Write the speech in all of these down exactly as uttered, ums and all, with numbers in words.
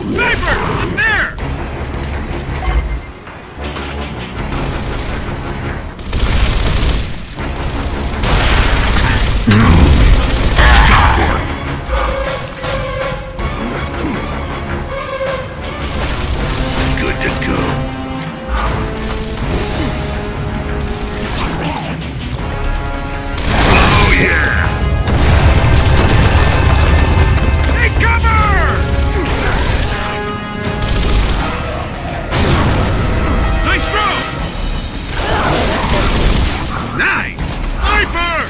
Sniper! Up there! Good to go. Oh yeah! Take cover! Nice throw! Nice! Sniper!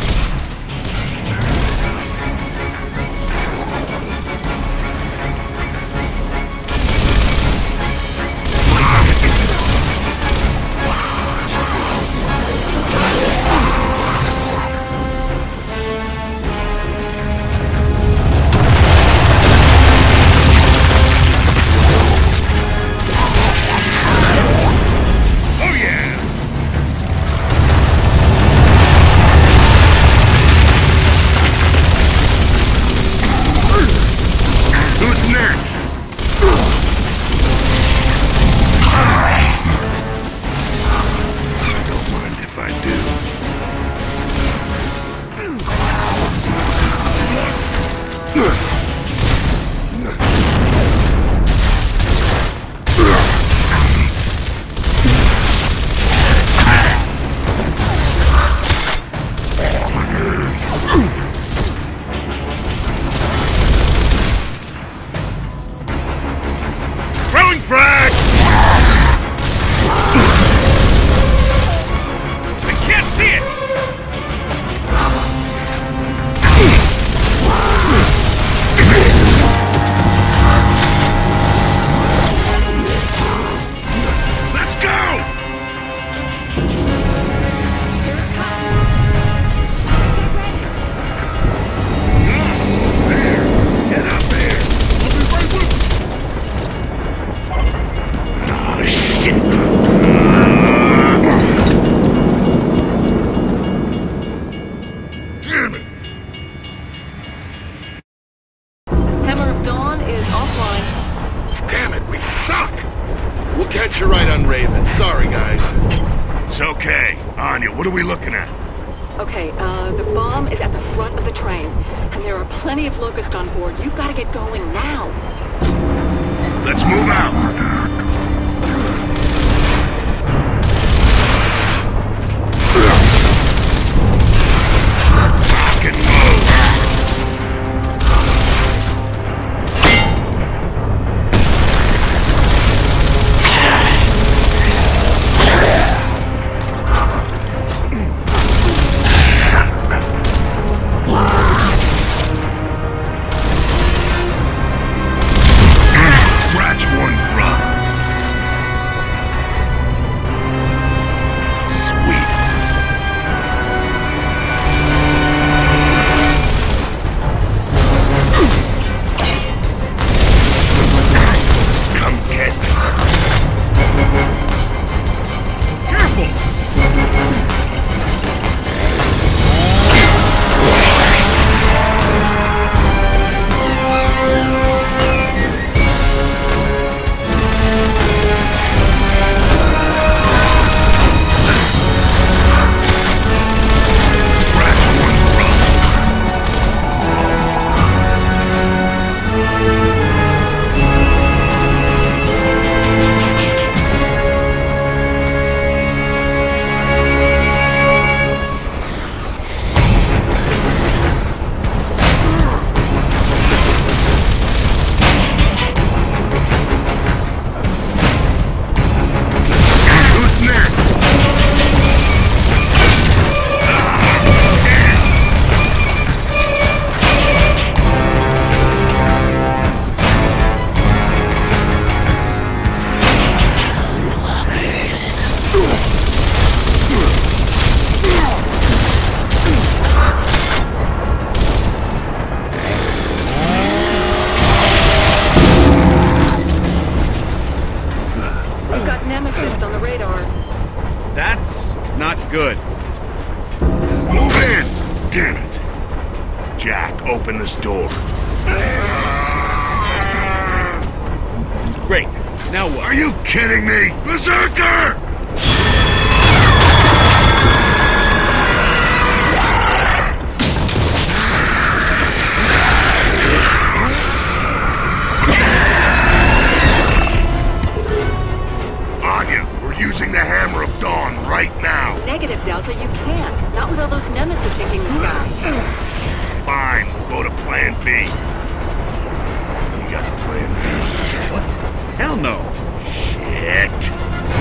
What are we looking at? Okay, uh, the bomb is at the front of the train, and there are plenty of Locusts on board. You gotta get going now. Let's move out. Rock and move. Good. Move in! Damn it! Jack, open this door. Great. Now what? Are you kidding me? Berserker! Anya, we're using the Hammer of Dawn right now. Negative, Delta, you can't. Not with all those nemesis sinking the sky. Fine, we'll go to Plan B. You got a Plan B? What? Hell no. Shit.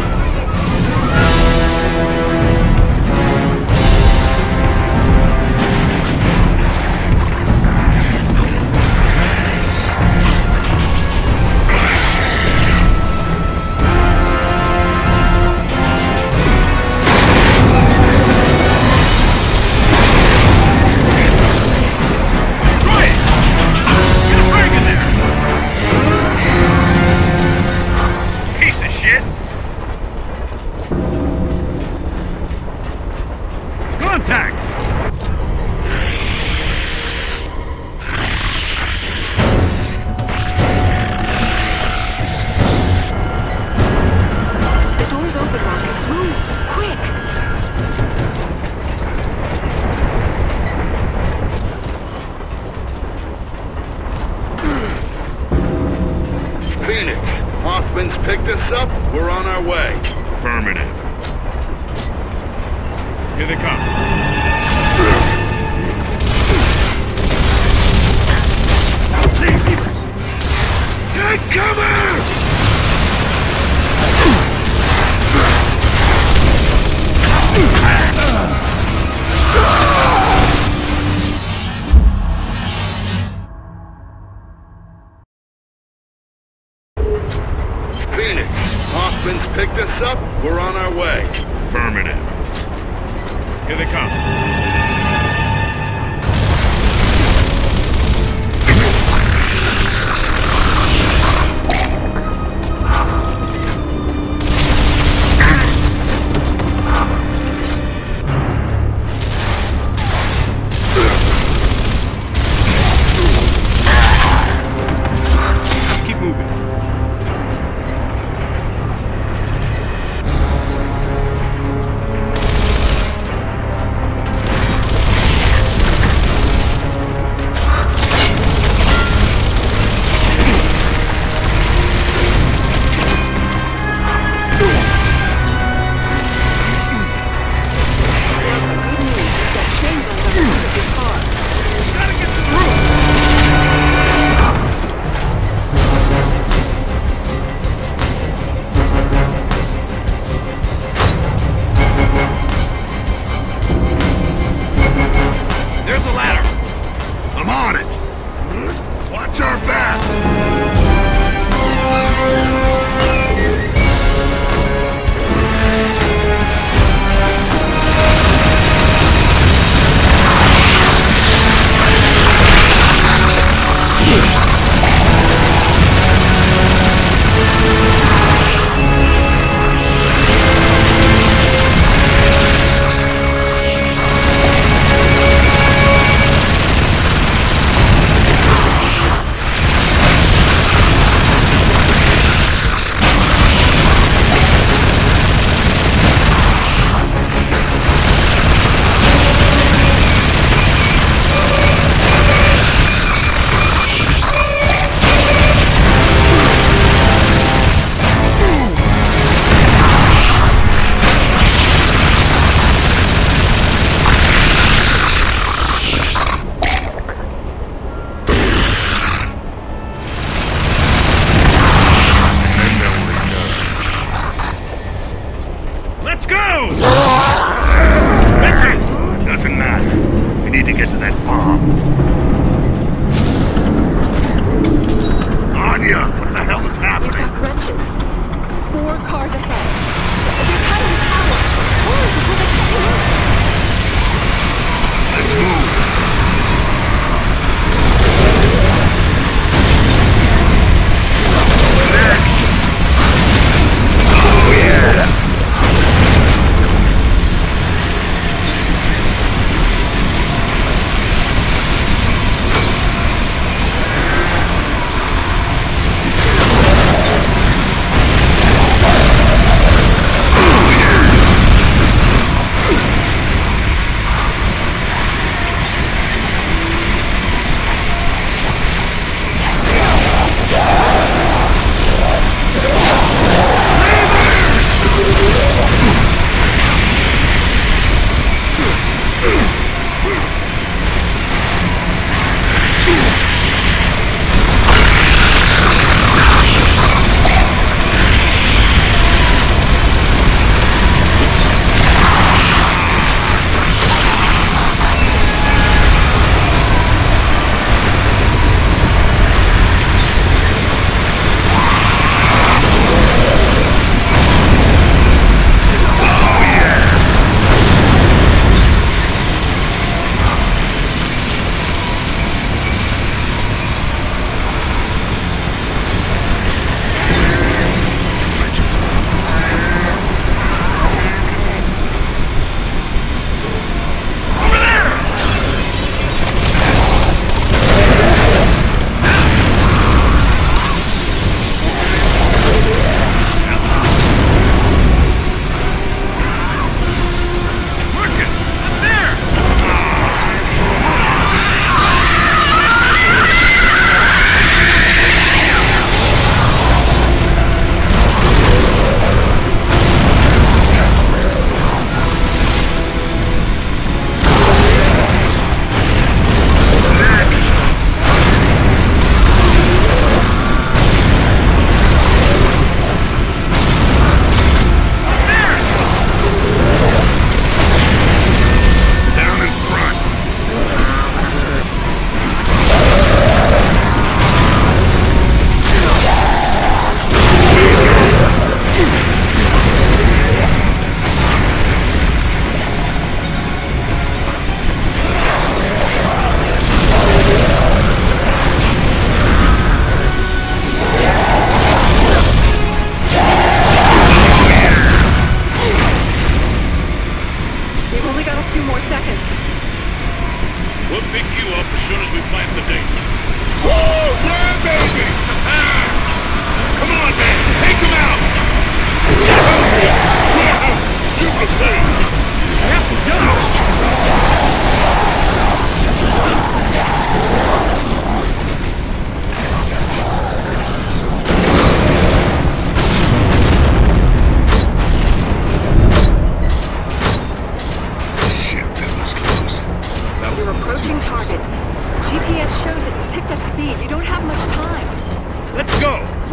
Picked us up, we're on our way. Affirmative. Here they come. Leaders! Take cover! Phoenix, Hoffman's picked us up, we're on our way. Affirmative. Here they come. Keep moving.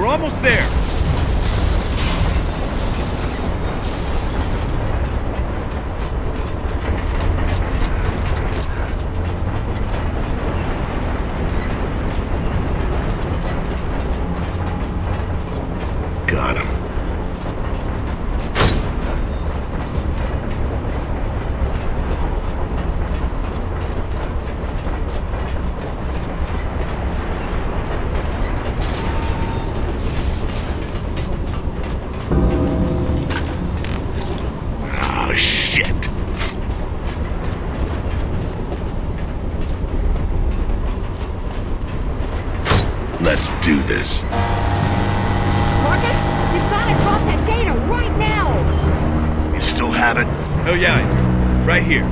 We're almost there. Got him. Oh, shit. Let's do this. Marcus, you've got to drop that data right now! You still have it? Oh yeah, I do. Right here.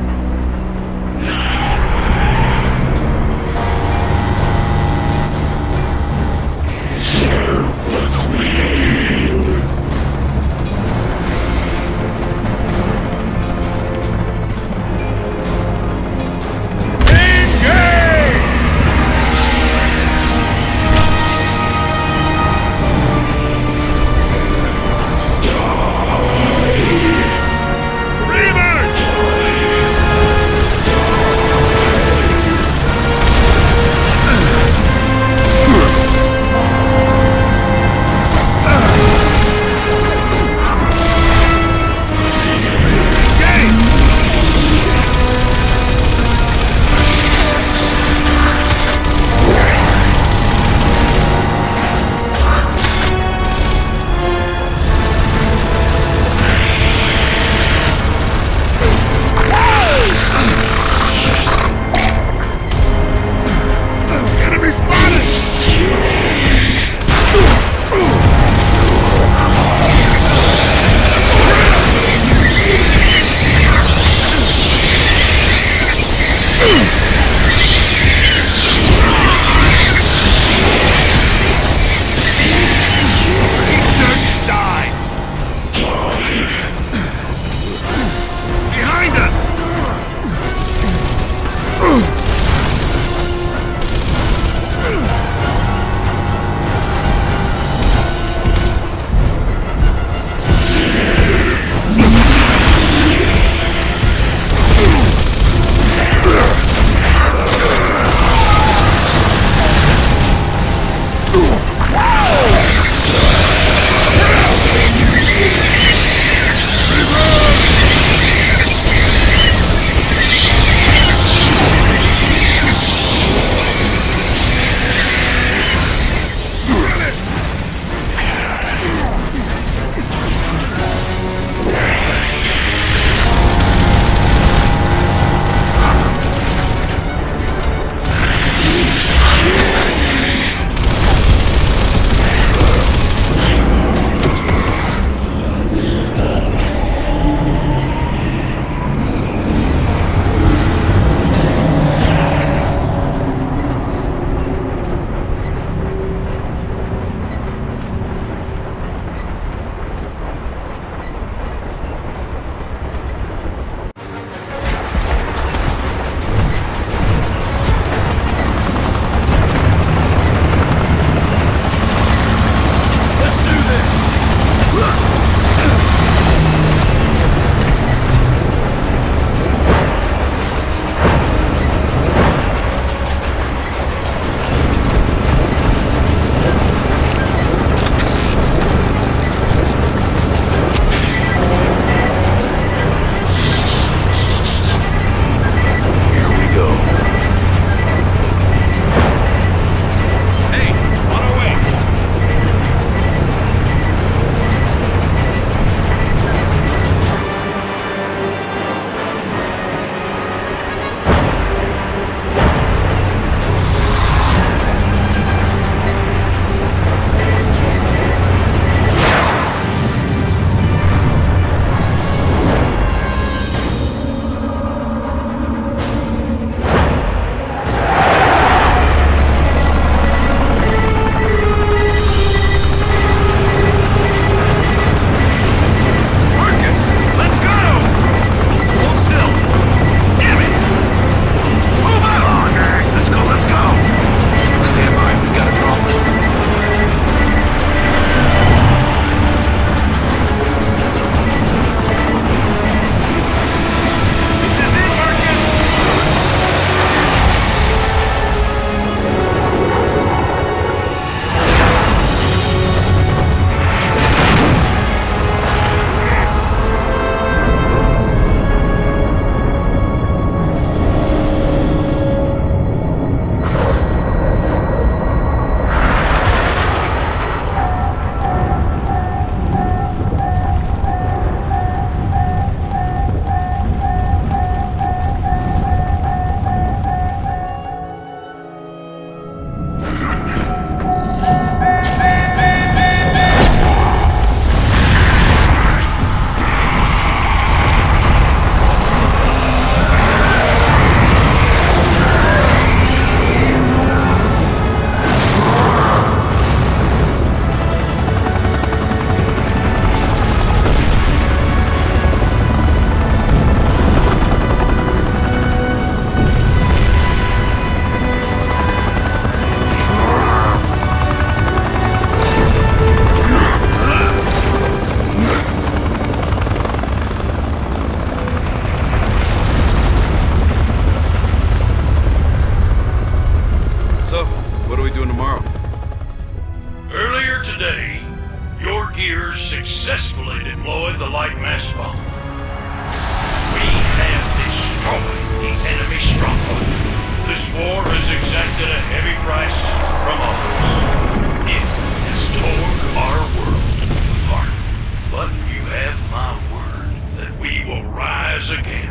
today, your gears successfully deployed the light mass bomb. We have destroyed the enemy stronghold. This war has exacted a heavy price from all of us. It has torn our world apart. But you have my word that we will rise again.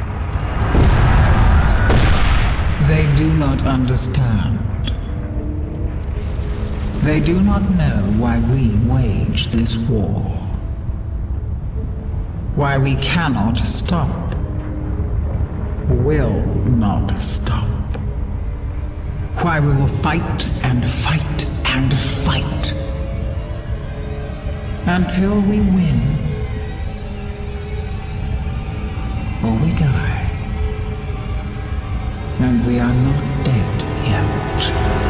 They do not understand. They do not know why we wage this war. Why we cannot stop. Will not stop. Why we will fight and fight and fight until we win or we die. And we are not dead yet.